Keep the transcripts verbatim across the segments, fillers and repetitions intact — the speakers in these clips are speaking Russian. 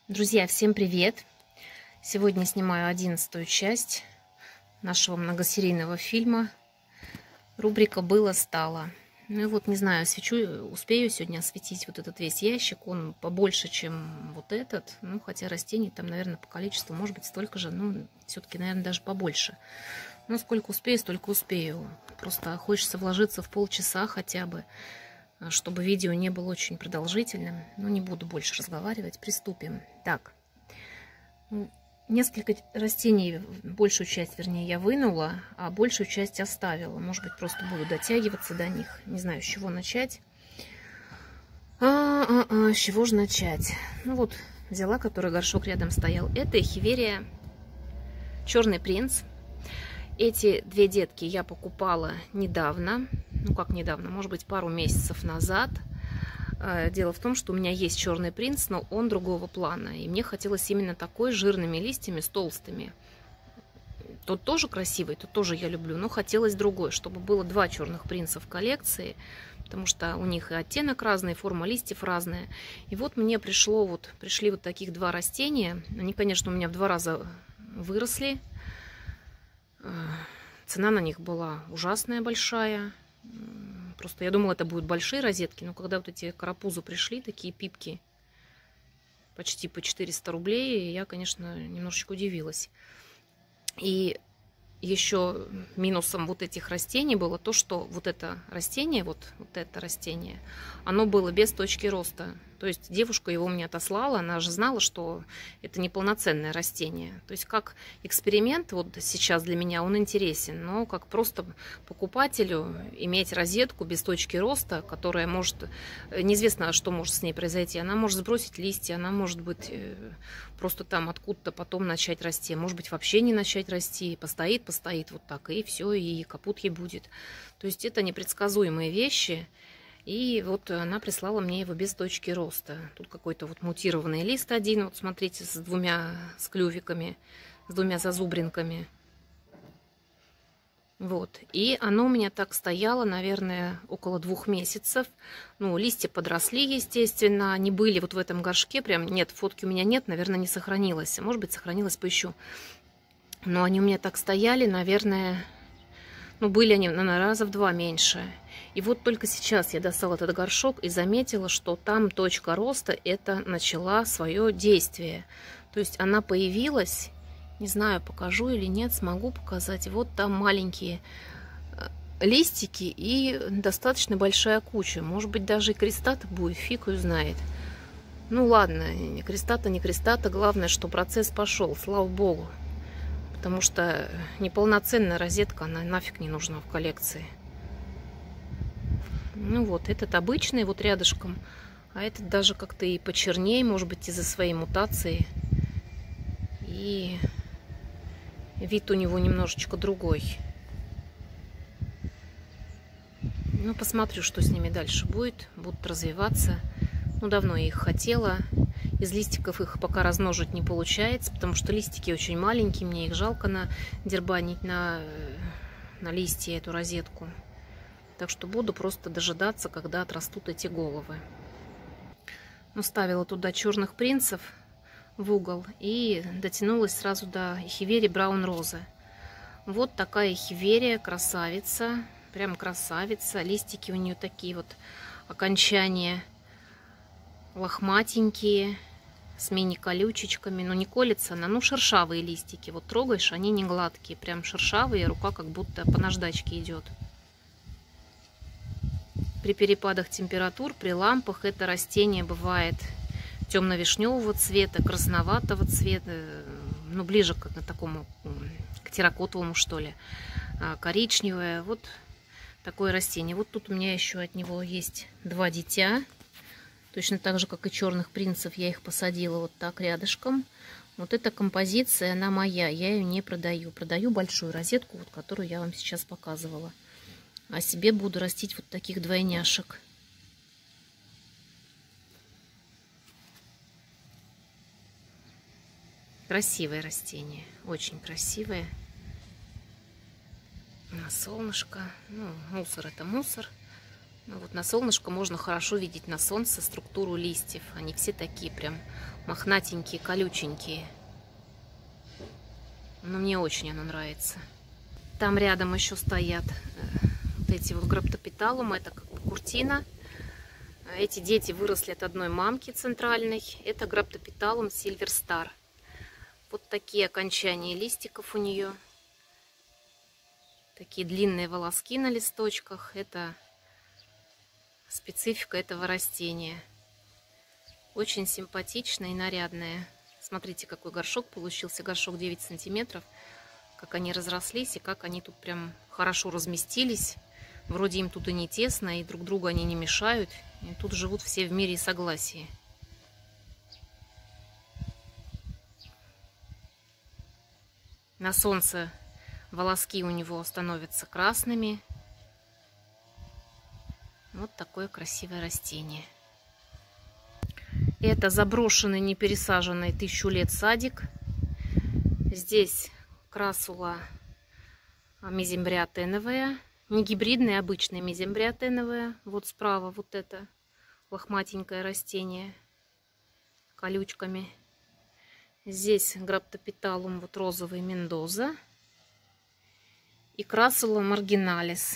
Друзья, всем привет! Сегодня снимаю одиннадцатую часть нашего многосерийного фильма. Рубрика «Было-стало». Ну и вот, не знаю, свечу, успею сегодня осветить вот этот весь ящик. Он побольше, чем вот этот. Ну, хотя растений там, наверное, по количеству может быть столько же. Ну, все-таки, наверное, даже побольше. Но сколько успею, столько успею. Просто хочется вложиться в полчаса хотя бы, чтобы видео не было очень продолжительным. Но не буду больше разговаривать. Приступим. Так. Несколько растений, большую часть, вернее, я вынула, а большую часть оставила. Может быть, просто буду дотягиваться до них. Не знаю, с чего начать. А -а -а, с чего же начать? Ну вот, взяла, который горшок рядом стоял. Это эхиверия Черный принц. Эти две детки я покупала недавно. Ну, как недавно, может быть, пару месяцев назад. Дело в том, что у меня есть Черный принц, но он другого плана. И мне хотелось именно такой, с жирными листьями, с толстыми. Тот тоже красивый, тот тоже я люблю, но хотелось другой, чтобы было два черных принца в коллекции, потому что у них и оттенок разный, и форма листьев разная. И вот мне пришло, вот, пришли вот таких два растения. Они, конечно, у меня в два раза выросли. Цена на них была ужасная, большая. Просто я думала, это будут большие розетки, но когда вот эти карапузы пришли, такие пипки, почти по четыреста рублей, я, конечно, немножечко удивилась. И еще минусом вот этих растений было то, что вот это растение, вот, вот это растение, оно было без точки роста. То есть девушка его мне отослала, она же знала, что это неполноценное растение. То есть как эксперимент, вот сейчас для меня он интересен, но как просто покупателю иметь розетку без точки роста, которая может, неизвестно, что может с ней произойти. Она может сбросить листья, она может быть просто там откуда-то потом начать расти, может быть вообще не начать расти, постоит, постоит вот так, и все, и капут ей будет. То есть это непредсказуемые вещи. И вот она прислала мне его без точки роста. Тут какой-то вот мутированный лист один, вот смотрите, с двумя, с клювиками, с двумя зазубринками. Вот. И оно у меня так стояло, наверное, около двух месяцев. Ну, листья подросли, естественно. Они были вот в этом горшке. Прям нет, фотки у меня нет, наверное, не сохранилось. Может быть, сохранилось, поищу. Но они у меня так стояли, наверное... Ну, были они, наверное, раза в два меньше. И вот только сейчас я достала этот горшок и заметила, что там точка роста это начала свое действие. То есть она появилась, не знаю, покажу или нет, смогу показать. Вот там маленькие листики и достаточно большая куча. Может быть, даже и крестата будет, фиг ее знает. Ну ладно, крестата, не крестата, главное, что процесс пошел, слава богу. Потому что неполноценная розетка, она нафиг не нужна в коллекции. Ну вот, этот обычный, вот рядышком. А этот даже как-то и почернее, может быть, из-за своей мутации. И вид у него немножечко другой. Ну, посмотрю, что с ними дальше будет. Будут развиваться. Ну, давно я их хотела. Из листиков их пока размножить не получается, потому что листики очень маленькие, мне их жалко надербанить на, на листья эту розетку. Так что буду просто дожидаться, когда отрастут эти головы. Ну, ставила туда черных принцев в угол и дотянулась сразу до эхиверии Браун Розы. Вот такая эхиверия, красавица, прям красавица. Листики у нее такие вот окончания лохматенькие, с мини-колючечками, но не колется она, ну шершавые листики, вот трогаешь, они не гладкие, прям шершавые, рука как будто по наждачке идет. При перепадах температур, при лампах это растение бывает темно-вишневого цвета, красноватого цвета, ну ближе к такому, к терракотовому что ли, коричневое, вот такое растение. Вот тут у меня еще от него есть два дитя. Точно так же, как и черных принцев, я их посадила вот так рядышком. Вот эта композиция, она моя, я ее не продаю. Продаю большую розетку, вот, которую я вам сейчас показывала. А себе буду растить вот таких двойняшек. Красивое растение, очень красивое. На солнышко. Ну, мусор это мусор. Вот на солнышко можно хорошо видеть на солнце структуру листьев. Они все такие прям мохнатенькие, колюченькие. Но мне очень оно нравится. Там рядом еще стоят вот эти вот граптопеталумы. Это как бы куртина. Эти дети выросли от одной мамки центральной. Это граптопеталум Silver-Star. Вот такие окончания листиков у нее. Такие длинные волоски на листочках. Это специфика этого растения. Очень симпатичная и нарядная. Смотрите, какой горшок получился. Горшок девять сантиметров. Как они разрослись и как они тут прям хорошо разместились. Вроде им тут и не тесно, и друг другу они не мешают. И тут живут все в мире и согласии. На солнце волоски у него становятся красными. Вот такое красивое растение. Это заброшенный, не пересаженный тысячу лет садик. Здесь красула мезембриотеновая. Не гибридная, обычная мезембриотеновая. Вот справа вот это лохматенькое растение колючками. Здесь граптопеталум вот розовый Мендоза. И красула маргиналис.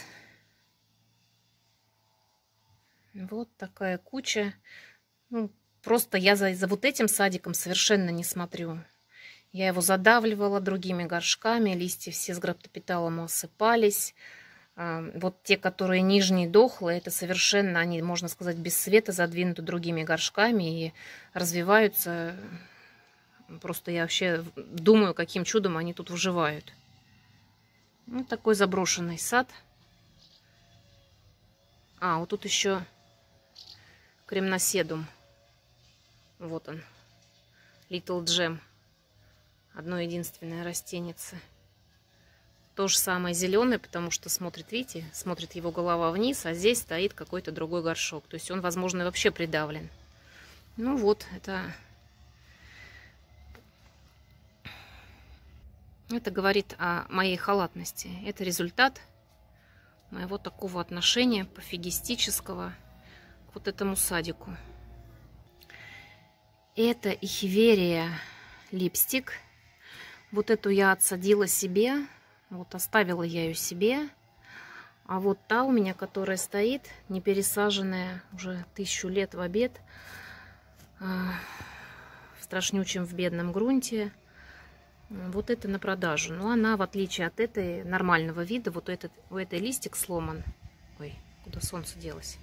Вот такая куча. Ну, просто я за, за вот этим садиком совершенно не смотрю. Я его задавливала другими горшками. Листья все с граптопеталума осыпались. Вот те, которые нижние дохлые, это совершенно, они, можно сказать, без света задвинуты другими горшками и развиваются. Просто я вообще думаю, каким чудом они тут выживают. Вот такой заброшенный сад. А, вот тут еще кремноседум. Вот он. Little Gem. Одно единственное растенице. То же самое зеленый, потому что смотрит, видите, смотрит его голова вниз, а здесь стоит какой-то другой горшок. То есть он, возможно, вообще придавлен. Ну вот, это... Это говорит о моей халатности. Это результат моего такого отношения пофигистического к вот этому садику. Это эхиверия липстик. Вот эту я отсадила себе. Вот оставила я ее себе. А вот та у меня, которая стоит, не пересаженная уже тысячу лет в обед, в страшнючем в бедном грунте. Вот это на продажу. Но она, в отличие от этой нормального вида, вот этот, у этой листик сломан. Ой, куда солнце делось?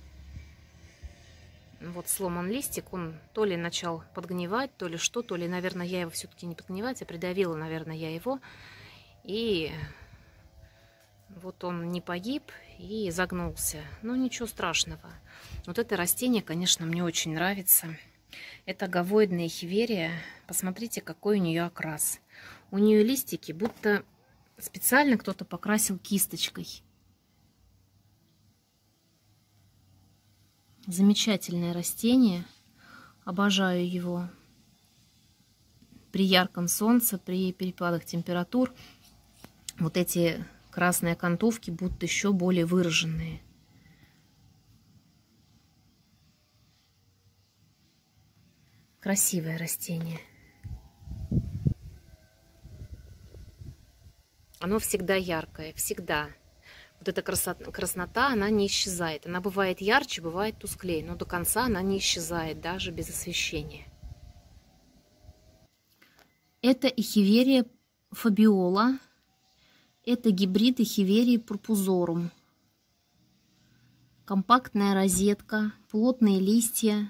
Вот сломан листик, он то ли начал подгнивать, то ли что, то ли, наверное, я его все-таки не подгнивать, а придавила, наверное, я его. И вот он не погиб и загнулся. Но ничего страшного. Вот это растение, конечно, мне очень нравится. Это говоидная эхиверия. Посмотрите, какой у нее окрас. У нее листики будто специально кто-то покрасил кисточкой. Замечательное растение. Обожаю его. При ярком солнце, при перепадах температур вот эти красные окантовки будут еще более выраженные. Красивое растение. Оно всегда яркое, всегда. Вот эта красота, краснота, она не исчезает. Она бывает ярче, бывает тусклее, но до конца она не исчезает, даже без освещения. Это эхиверия фабиола. Это гибрид эхиверии пурпузорум. Компактная розетка, плотные листья.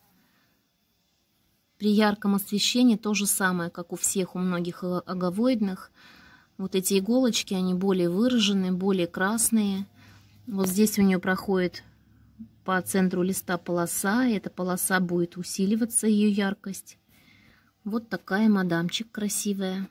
При ярком освещении то же самое, как у всех, у многих аговоидных. Вот эти иголочки, они более выраженные, более красные. Вот здесь у нее проходит по центру листа полоса. И эта полоса будет усиливаться, ее яркость. Вот такая мадамчик красивая.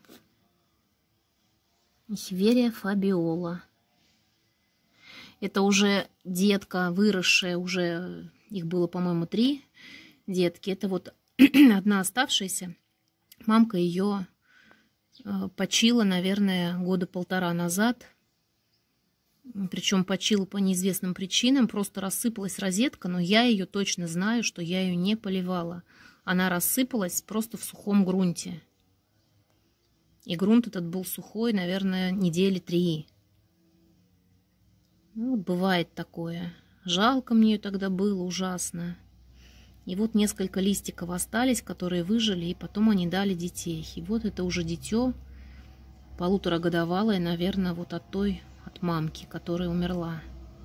Эхиверия фабиола. Это уже детка, выросшая, уже их было, по-моему, три детки. Это вот одна оставшаяся. Мамка ее почила, наверное, года полтора назад. Причем почила по неизвестным причинам, просто рассыпалась розетка, но я ее точно знаю, что я ее не поливала. Она рассыпалась просто в сухом грунте. И грунт этот был сухой, наверное, недели три. Ну, вот бывает такое. Жалко мне ее тогда было, ужасно. И вот несколько листиков остались, которые выжили, и потом они дали детей. И вот это уже дитё полуторагодовалое, наверное, вот от той, от мамки, которая умерла.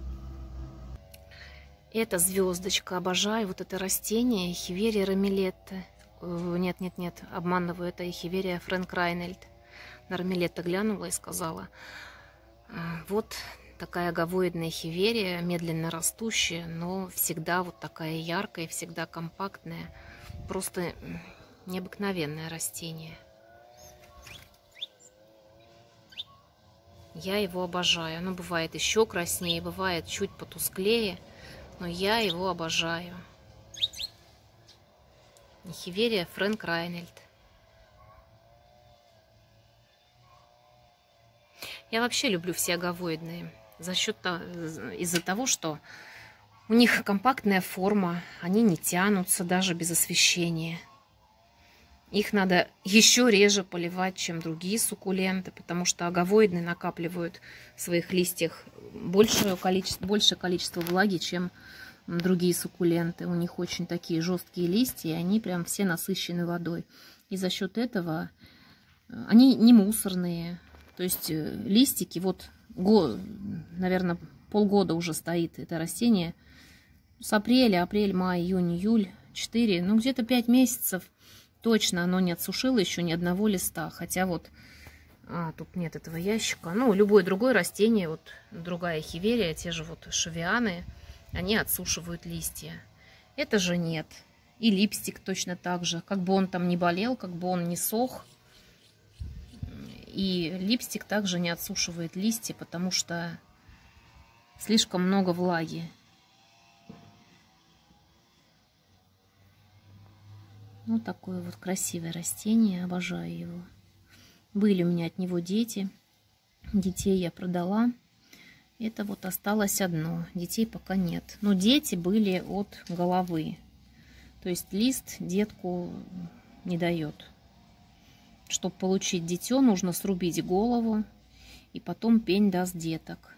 Это звездочка, обожаю вот это растение, эхиверия рамилетта. Нет, нет, нет, обманываю, это эхиверия Фрэнк Райнольд. На рамилетта глянула и сказала: вот такая говоидная эхиверия, медленно растущая, но всегда вот такая яркая, всегда компактная. Просто необыкновенное растение. Я его обожаю. Оно бывает еще краснее, бывает чуть потусклее, но я его обожаю. Эхиверия Фрэнк Райнольд. Я вообще люблю все аговоидные за счет из-за того, что у них компактная форма, они не тянутся даже без освещения. Их надо еще реже поливать, чем другие суккуленты, потому что аговоидные накапливают в своих листьях большее количество, большее количество влаги, чем другие суккуленты. У них очень такие жесткие листья, и они прям все насыщены водой. И за счет этого они не мусорные. То есть листики, вот, год, наверное, полгода уже стоит это растение. С апреля, апрель, май, июнь, июль, четыре, ну где-то пять месяцев. Точно оно не отсушило еще ни одного листа. Хотя вот, а, тут нет этого ящика. Ну, любое другое растение, вот другая эхиверия, те же вот шавианы, они отсушивают листья. Это же нет. И липстик точно так же. Как бы он там не болел, как бы он не сох. И липстик также не отсушивает листья, потому что слишком много влаги. Вот такое вот красивое растение, обожаю его. Были у меня от него дети. Детей я продала. Это вот осталось одно. Детей пока нет. Но дети были от головы. То есть лист детку не дает. Чтобы получить дитё, нужно срубить голову. И потом пень даст деток.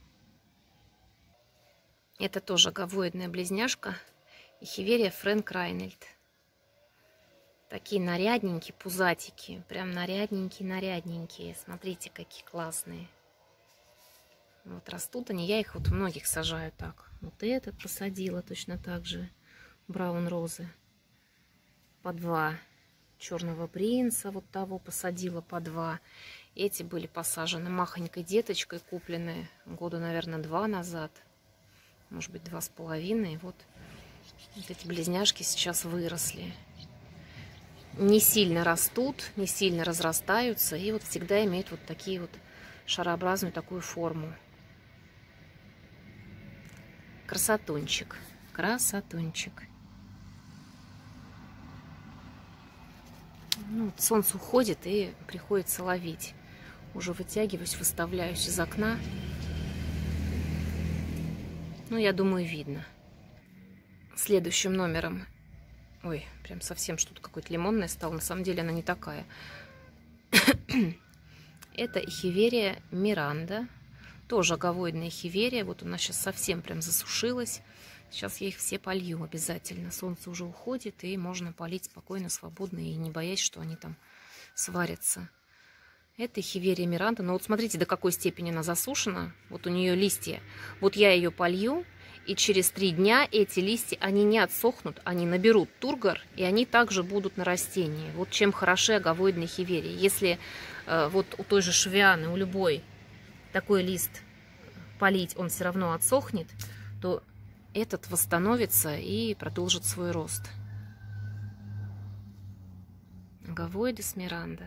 Это тоже аговоидная близняшка. Эхиверия Фрэнк Райнольд. Такие нарядненькие пузатики. Прям нарядненькие-нарядненькие. Смотрите, какие классные. Вот растут они. Я их вот многих сажаю так. Вот этот посадила точно так же. Браун розы. По два. Черного принца вот того посадила по два. Эти были посажены махонькой деточкой, купленные года, наверное, два назад. Может быть, два с половиной. Вот, вот эти близняшки сейчас выросли. Не сильно растут, не сильно разрастаются. И вот всегда имеют вот такие вот шарообразную такую форму. Красотунчик. Красотунчик. Ну, вот солнце уходит и приходится ловить. Уже вытягиваюсь, выставляюсь из окна. Ну, я думаю, видно. Следующим номером... Ой, прям совсем что-то какое-то лимонное стало. На самом деле она не такая. Это эхиверия Миранда. Тоже аговоидная эхиверия. Вот она сейчас совсем прям засушилась. Сейчас я их все полью обязательно. Солнце уже уходит, и можно полить спокойно, свободно, и не боясь, что они там сварятся. Это эхиверия Миранда. Но вот смотрите, до какой степени она засушена. Вот у нее листья. Вот я ее полью, и через три дня эти листья, они не отсохнут, они наберут тургор, и они также будут на растении. Вот чем хороши аговоидные эхиверии. Если э, вот у той же шавианы, у любой такой лист полить, он все равно отсохнет, то этот восстановится и продолжит свой рост. Аговоидес Миранда.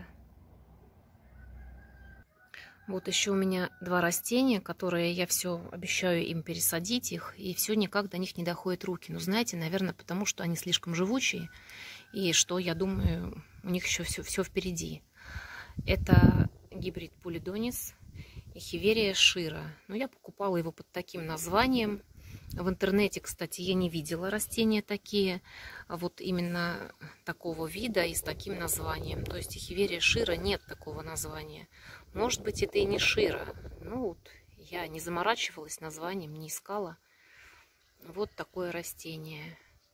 Вот еще у меня два растения, которые я все обещаю им пересадить их, и все никак до них не доходят руки. Но знаете, наверное, потому что они слишком живучие, и что, я думаю, у них еще все, все впереди. Это гибрид Пулидонис Эхиверия шира. Но я покупала его под таким названием. В интернете, кстати, я не видела растения такие, а вот именно такого вида и с таким названием. То есть эхиверия шира нет такого названия. Может быть, это и не шира. Ну вот, я не заморачивалась названием, не искала. Вот такое растение.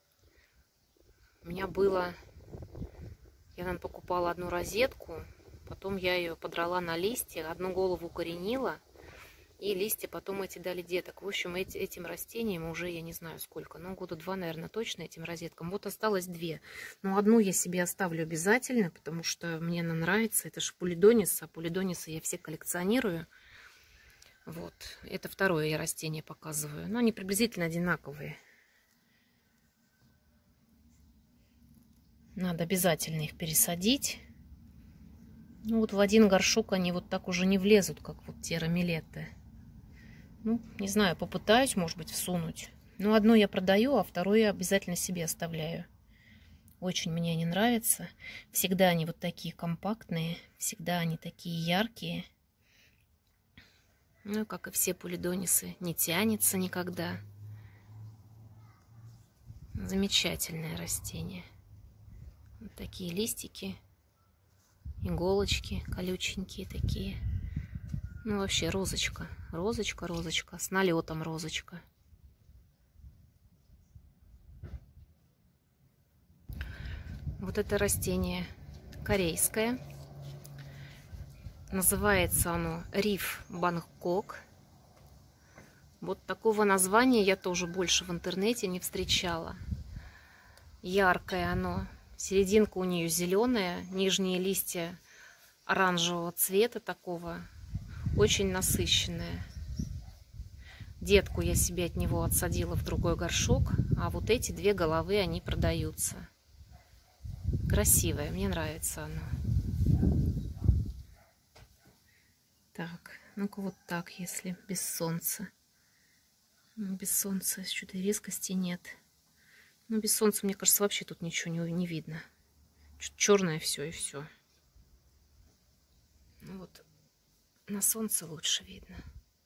У меня было... Я, наверное, покупала одну розетку, потом я ее подрала на листья, одну голову укоренила, и листья потом эти дали деток. В общем, эти, этим растениям уже я не знаю сколько, ну, года два, наверное, точно этим розеткам. Вот осталось две. Но одну я себе оставлю обязательно, потому что мне она нравится. Это же пулидонис, а пулидонисы я все коллекционирую. Вот, это второе я растение показываю. Но они приблизительно одинаковые. Надо обязательно их пересадить. Ну вот в один горшок они вот так уже не влезут, как вот те рамилеты. Ну, не знаю, попытаюсь, может быть, всунуть. Но одно я продаю, а второе я обязательно себе оставляю. Очень мне они нравятся. Всегда они вот такие компактные, всегда они такие яркие. Ну, как и все пулидонисы, не тянется никогда. Замечательное растение. Вот такие листики, иголочки колюченькие такие. Ну, вообще розочка, розочка, розочка, с налетом розочка. Вот это растение корейское. Называется оно Риф Бангкок. Вот такого названия я тоже больше в интернете не встречала. Яркое оно. Серединка у нее зеленая, нижние листья оранжевого цвета такого. Очень насыщенная. Детку я себе от него отсадила в другой горшок, а вот эти две головы, они продаются. Красивое, мне нравится оно. Так, ну-ка вот так, если без солнца. Без солнца что-то резкости нет. Ну, без солнца, мне кажется, вообще тут ничего не, не видно. Черное все и все. Ну вот, на солнце лучше видно.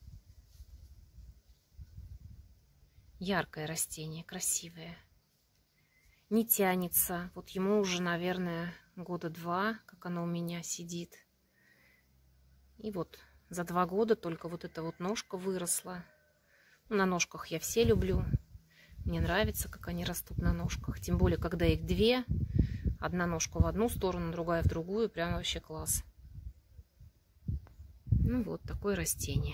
Яркое растение, красивое. Не тянется. Вот ему уже, наверное, года два, как оно у меня сидит. И вот за два года только вот эта вот ножка выросла. Ну, на ножках я все люблю. Мне нравится, как они растут на ножках. Тем более, когда их две. Одна ножка в одну сторону, другая в другую. Прям вообще класс. Ну вот, такое растение.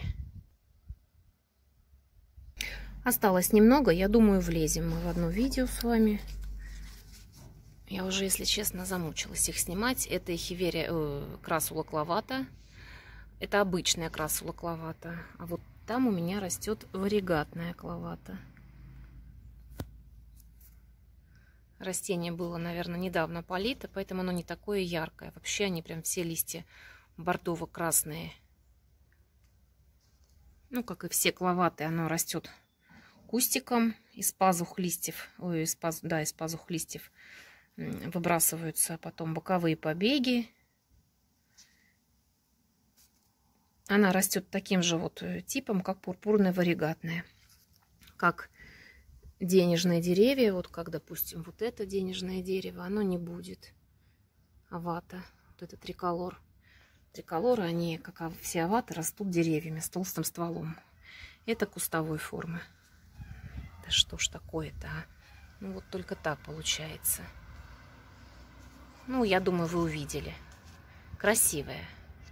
Осталось немного. Я думаю, влезем мы в одно видео с вами. Я уже, если честно, замучилась их снимать. Это эхиверия э, красула клавата. Это обычная красула клавата. А вот там у меня растет варигатная клавата. Растение было, наверное, недавно полито, поэтому оно не такое яркое. Вообще они прям все листья бордово-красные. Ну, как и все клаваты, оно растет кустиком из пазух листьев. Ой, из паз... да, из пазух листьев выбрасываются потом боковые побеги. Она растет таким же вот типом, как пурпурная варигатная. Как денежные деревья, вот как, допустим, вот это денежное дерево, оно не будет авата, вот это триколор. Триколоры, они, как все аваты, растут деревьями с толстым стволом. Это кустовой формы. Да что ж такое-то, а? Ну вот только так получается. Ну, я думаю, вы увидели. Красивая.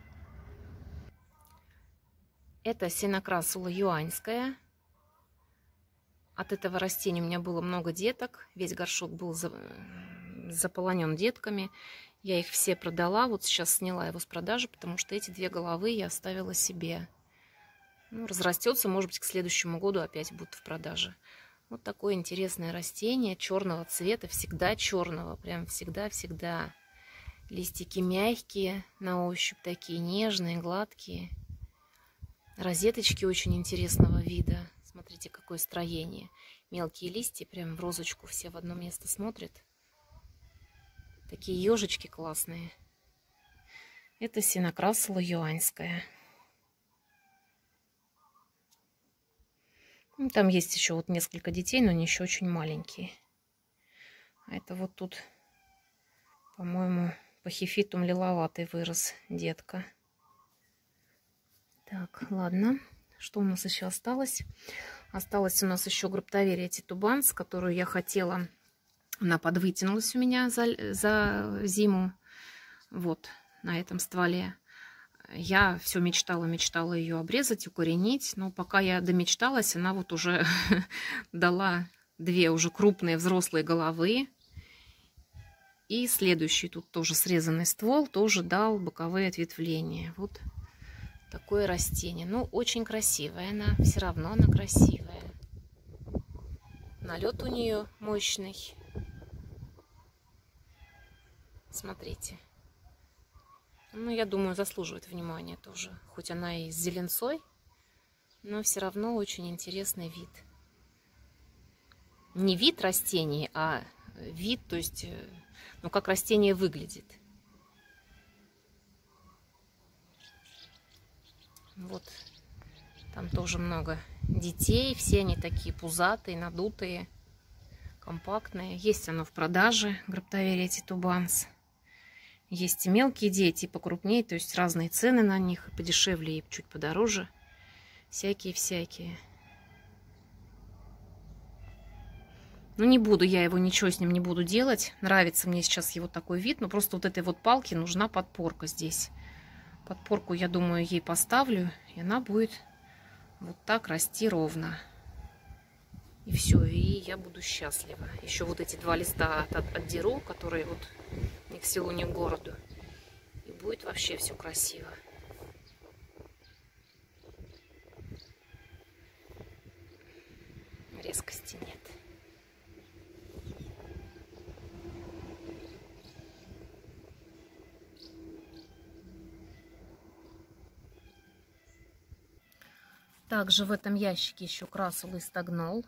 Это сенокрасула юаньская. От этого растения у меня было много деток. Весь горшок был заполонен детками. Я их все продала. Вот сейчас сняла его с продажи, потому что эти две головы я оставила себе. Ну, разрастется, может быть, к следующему году опять будет в продаже. Вот такое интересное растение черного цвета. Всегда черного. Прям всегда-всегда. Листики мягкие, на ощупь такие нежные, гладкие. Розеточки очень интересного вида. Смотрите, какое строение. Мелкие листья прям в розочку все в одно место смотрят. Такие ежички классные. Это сенокрасула юаньская. Там есть еще вот несколько детей, но они еще очень маленькие. А это вот тут, по-моему, пахифитум лиловатый вырос детка. Так, ладно. Что у нас еще осталось? Осталась у нас еще граптоверия титубанс, которую я хотела. Она подвытянулась у меня за, за зиму. Вот, на этом стволе. Я все мечтала, мечтала ее обрезать, укоренить. Но пока я домечталась, она вот уже дала две уже крупные взрослые головы. И следующий тут тоже срезанный ствол тоже дал боковые ответвления. Вот такое растение. Ну, очень красивая она. Все равно она красивая. Налет у нее мощный. Смотрите. Ну, я думаю, заслуживает внимания тоже. Хоть она и с зеленцой, но все равно очень интересный вид. Не вид растений, а вид, то есть, ну, как растение выглядит. Вот, там тоже много детей. Все они такие пузатые, надутые, компактные. Есть оно в продаже, граптоверия титубанс. Есть и мелкие дети, и покрупнее, то есть разные цены на них, и подешевле, и чуть подороже. Всякие-всякие. Ну, не буду я его, ничего с ним не буду делать. Нравится мне сейчас его такой вид, но просто вот этой вот палке нужна подпорка здесь. Подпорку, я думаю, ей поставлю, и она будет вот так расти ровно. И все, и я буду счастлива. Еще вот эти два листа от, от, отдеру, которые вот ни к селу, ни к городу. И будет вообще все красиво. Резкости нет. Также в этом ящике еще красула стагнол.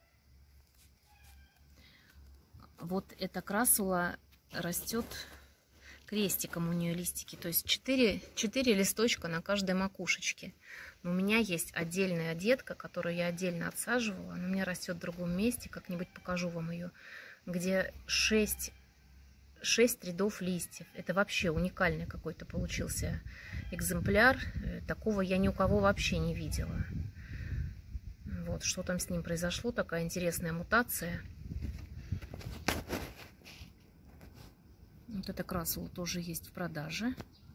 Вот эта красула растет крестиком, у нее листики. То есть четыре, четыре листочка на каждой макушечке. Но у меня есть отдельная детка, которую я отдельно отсаживала. Она у меня растет в другом месте. Как-нибудь покажу вам ее. Где шесть, шесть рядов листьев. Это вообще уникальный какой-то получился экземпляр. Такого я ни у кого вообще не видела. Вот, что там с ним произошло. Такая интересная мутация. Вот эта красула тоже есть в продаже.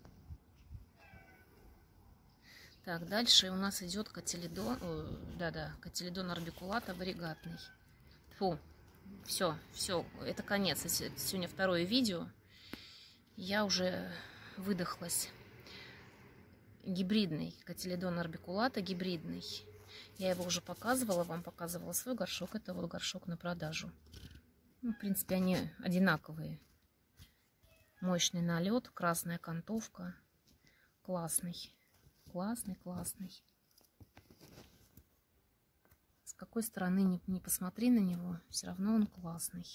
Так, дальше у нас идет котеледон, да-да, котеледон орбикулата варигатный. Фу, все, все, это конец. Сегодня второе видео. Я уже выдохлась. Гибридный котеледон орбикулата, гибридный. Я его уже показывала, вам показывала свой горшок. Это вот горшок на продажу. Ну, в принципе, они одинаковые. Мощный налет, красная окантовка. Классный. Классный, классный. С какой стороны не, не посмотри на него, все равно он классный.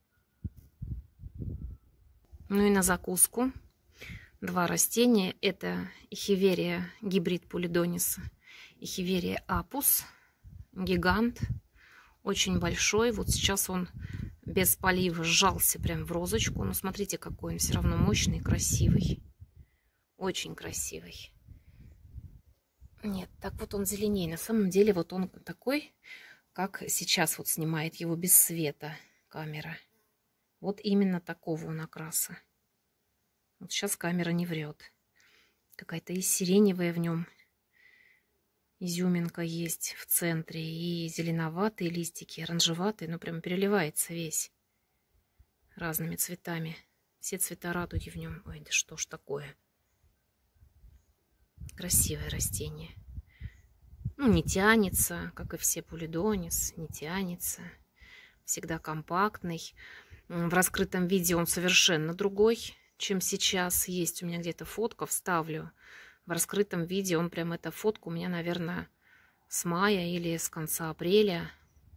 Ну и на закуску два растения. Это эхиверия гибрид пулидониса, эхиверия апус, гигант. Очень большой. Вот сейчас он без полива сжался прям в розочку. Но смотрите, какой он все равно мощный и красивый. Очень красивый. Нет, так вот он зеленее. На самом деле вот он такой, как сейчас вот снимает его без света камера. Вот именно такого он окраса. Вот сейчас камера не врет. Какая-то и сиреневая в нем изюминка есть в центре. И зеленоватые листики, оранжеватые. Ну прям переливается весь разными цветами. Все цвета радуги в нем. Ой, да что ж такое. Красивое растение. Ну, не тянется, как и все пулидонис, не тянется. Всегда компактный. В раскрытом виде он совершенно другой, чем сейчас. Есть у меня где-то фотка, вставлю. В раскрытом виде он прям, эта фотка у меня, наверное, с мая или с конца апреля.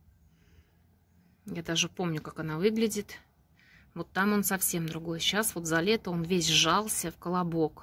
Я даже помню, как она выглядит. Вот там он совсем другой. Сейчас вот за лето он весь сжался в колобок.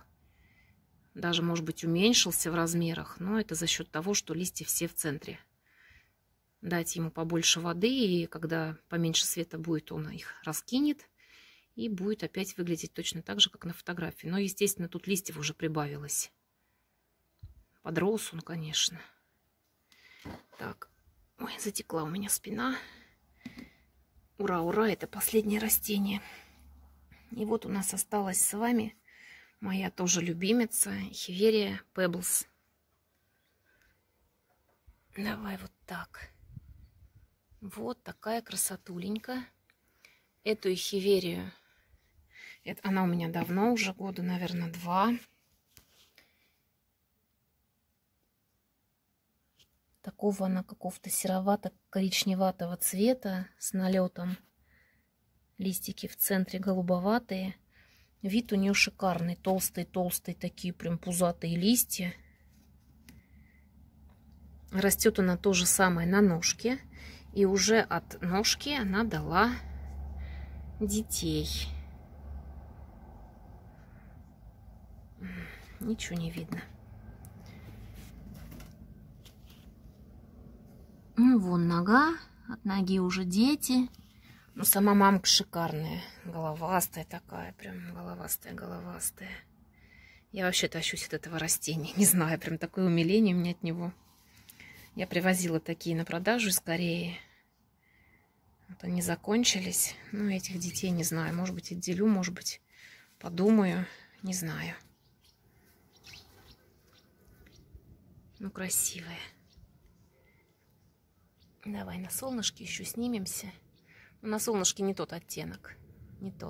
Даже, может быть, уменьшился в размерах, но это за счет того, что листья все в центре дать ему побольше воды, и когда поменьше света будет, он их раскинет, и будет опять выглядеть точно так же, как на фотографии. Но, естественно, тут листьев уже прибавилось. Подрос он, конечно. Так, ой, затекла у меня спина. Ура, ура, это последнее растение. И вот у нас осталась с вами моя тоже любимица, Эхиверия Pebbles. Давай вот так. Вот такая красотуленька. Эту эхиверию, это, она у меня давно, уже года, наверное, два. Такого она какого-то серовато-коричневатого цвета с налетом. Листики в центре голубоватые. Вид у нее шикарный. Толстые-толстые такие прям пузатые листья. Растет она то же самое на ножке. И уже от ножки она дала детей. Ничего не видно. Ну, вон нога. От ноги уже дети. Ну, сама мамка шикарная. Головастая такая. Прям головастая-головастая. Я вообще тащусь от этого растения. Не знаю, прям такое умиление у меня от него. Я привозила такие на продажу из Кореи. Вот они закончились. Ну, этих детей не знаю. Может быть, отделю, может быть, подумаю. Не знаю. Ну, красивая. Давай на солнышке еще снимемся. Но на солнышке не тот оттенок. Не тот.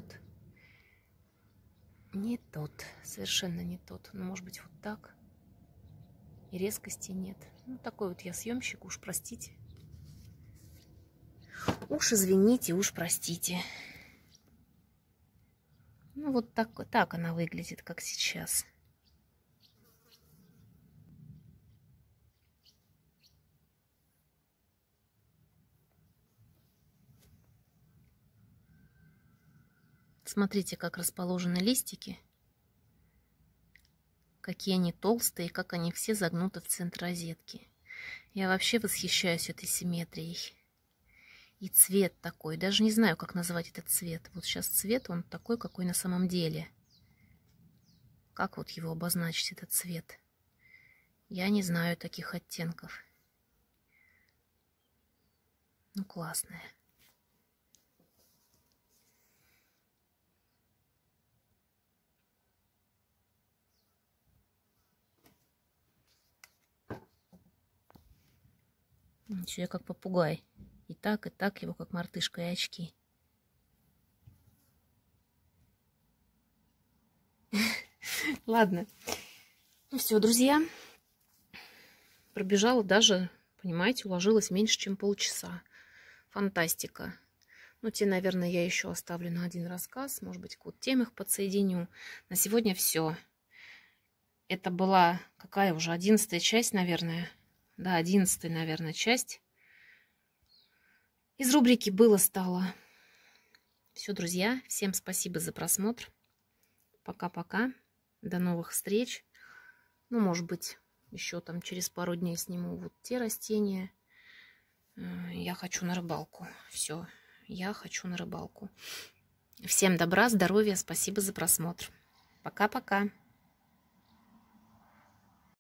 Не тот. Совершенно не тот. Ну, может быть, вот так. И резкости нет. Ну, такой вот я съемщик, уж простите. Уж извините, уж простите. Ну, вот так, так она выглядит, как сейчас. Смотрите, как расположены листики. Какие они толстые, как они все загнуты в центр розетки. Я вообще восхищаюсь этой симметрией. И цвет такой. Даже не знаю, как назвать этот цвет. Вот сейчас цвет, он такой, какой на самом деле. Как вот его обозначить, этот цвет? Я не знаю таких оттенков. Ну, классная. Ничего, я как попугай. И так, и так его, как мартышка, и очки. Ладно. Ну все, друзья. Пробежала даже, понимаете, уложилась меньше, чем полчаса. Фантастика. Ну, те, наверное, я еще оставлю на один рассказ. Может быть, к вот тем их подсоединю. На сегодня все. Это была какая уже? Одиннадцатая часть, наверное. Да, одиннадцатая, наверное, часть. Из рубрики «Было-стало». Все, друзья. Всем спасибо за просмотр. Пока-пока. До новых встреч. Ну, может быть, еще там через пару дней сниму вот те растения. Я хочу на рыбалку. Все. Я хочу на рыбалку. Всем добра, здоровья. Спасибо за просмотр. Пока-пока.